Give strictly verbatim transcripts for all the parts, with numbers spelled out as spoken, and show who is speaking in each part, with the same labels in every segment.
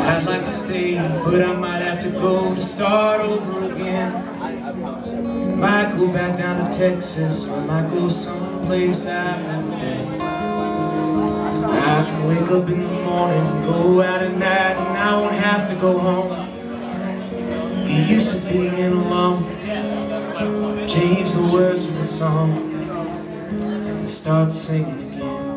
Speaker 1: I'd like to stay, but I might have to go to start over again. Might go back down to Texas, or might go someplace I've never been. I can wake up in the morning and go out at night, and I won't have to go home. Get used to being alone, change the words of the song, and start singing again.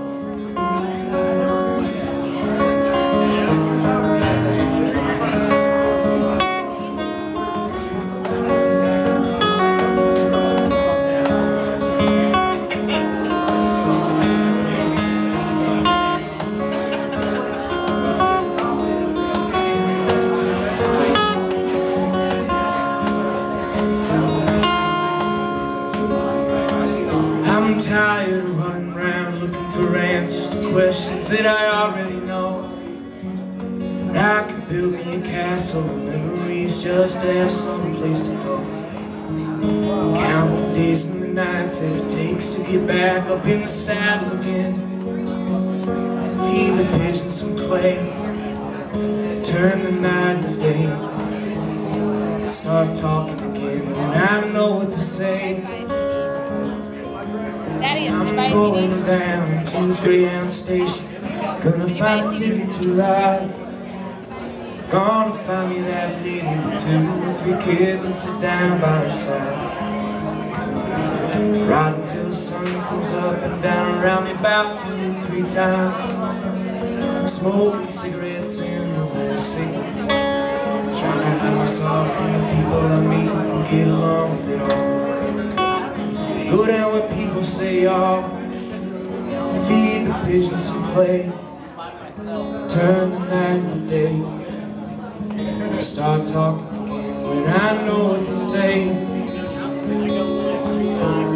Speaker 1: I'm tired of running around looking for answers to questions that I already know. I could build me a castle of memories just to have some place to go. Count the days and the nights that it takes to get back up in the saddle again. Feed the pigeons some clay, turn the night into day, and start talking again when I know what to say. I'm going down to the Greyhound station, gonna find a ticket to ride. Gonna find me that lady with two or three kids and sit down by her side. Ride until the sun comes up and down around me about two or three times. Smoking cigarettes in the window seat, trying to hide myself from the people I meet and get along with it all. Go down where people say y'all, feed the pigeons some clay, turn the night into day, and start talking again when I know what to say.